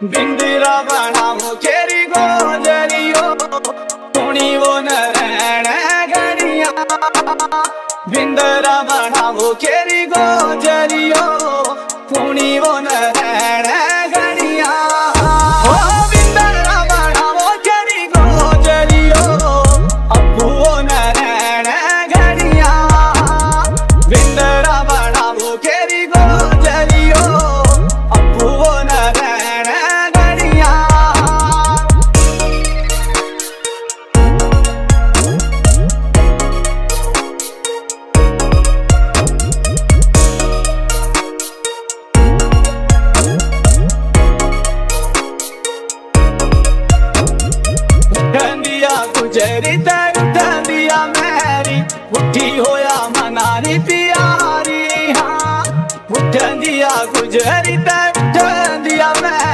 बिंदरा बनावो केरी गोजरियो पुणी वो न रहने गड़िया। बिंदरा बनावो केरी गोजरियो पुणी वो न रहने गड़िया। ओ बिंदरा बनावो केरी गोजरियो अप्पू वो न रहने गड़िया। बिंदरा बनावो केरी गोजरियो अप्पू वो न रहने गड़िया। उठंदिया गुजरी उठंदिया मेरी उठी होया मनारी प्यारी। हाँ उठंदिया गुजरी उठंदिया मेरी